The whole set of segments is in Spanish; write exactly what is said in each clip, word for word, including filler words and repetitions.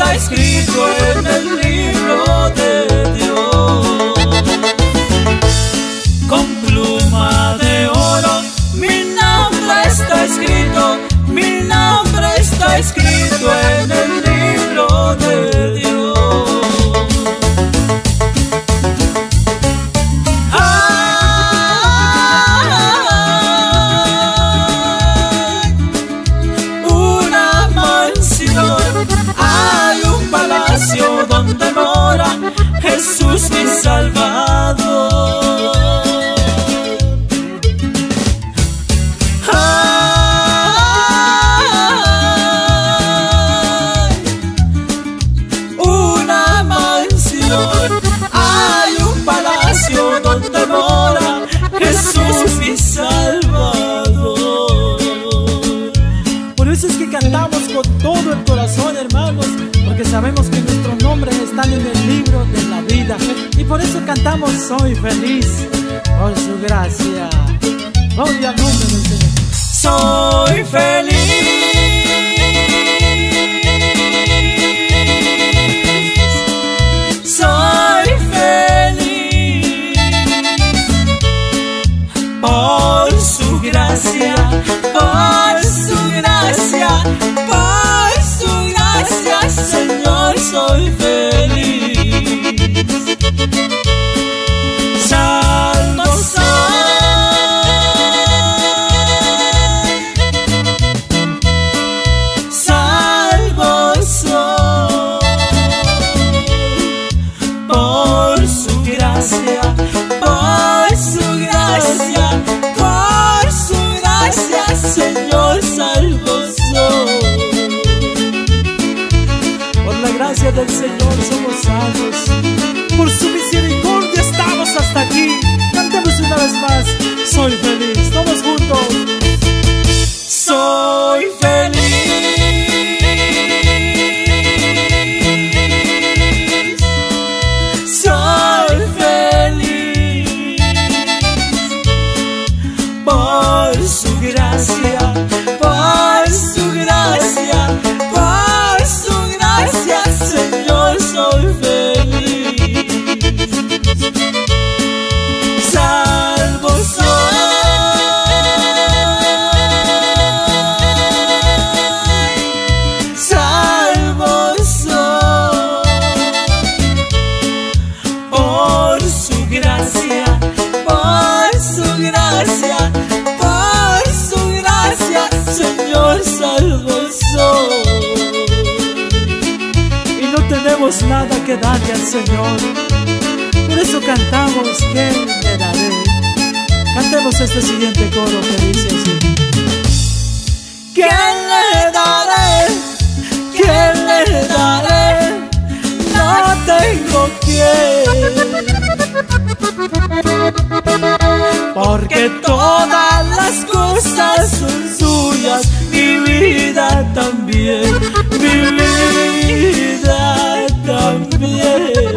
está escrito en el libro de Dios. Con pluma de oro mi nombre está escrito, mi nombre está escrito en el libro de Dios. Donde mora Jesús mi Salvador. Hay una mansión, hay un palacio donde mora Jesús mi Salvador. Por eso es que cantamos con todo el corazón, hermanos, porque sabemos que nuestros nombres están en el libro de la vida, y por eso cantamos soy feliz por su gracia. Gloria al nombre del Señor. Soy feliz, soy feliz por su gracia, por su gracia, por su gracia, Señor, soy feliz. Salvo soy, salvo soy por su gracia, por su gracia, por su gracia, Señor, salvo soy. Por la gracia del Señor somos salvos, por su misericordia estamos hasta aquí. Cantemos una vez más, soy feliz, todos juntos. Soy feliz, soy feliz por su gracia, por su gracia, por su gracia, Señor, soy feliz. Salvo soy, salvo soy por su gracia, por su gracia, por su gracia, Señor, salvo soy. Y no tenemos nada que darle al Señor, por eso cantamos que le daré. Cantemos este siguiente coro que dice así: ¿Qué le daré? ¿Qué le daré? No tengo quien, porque todas las cosas son suyas, mi vida también, mi vida también.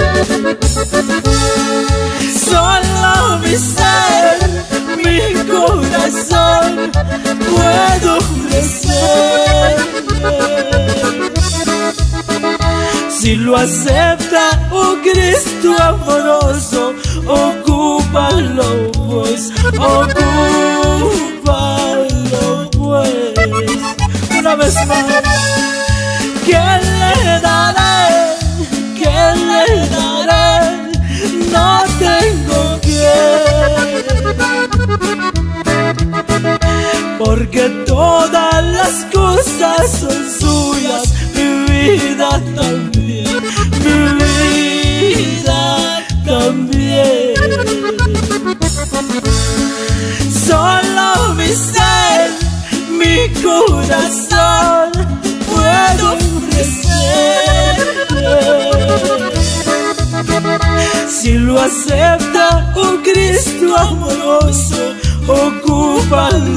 Solo mi ser, mi corazón puedo ofrecer. Si lo acepta, oh Cristo amoroso, ocúpalo pues, ocúpalo pues. Una vez más, ¿qué le daré? ¿Qué le daré? No tengo quien, porque todas las cosas son suyas, mi vida también, mi vida también. Solo mi ser, mi corazón puedo ofrecer. Si lo acepta, oh Cristo amoroso, ocúpalo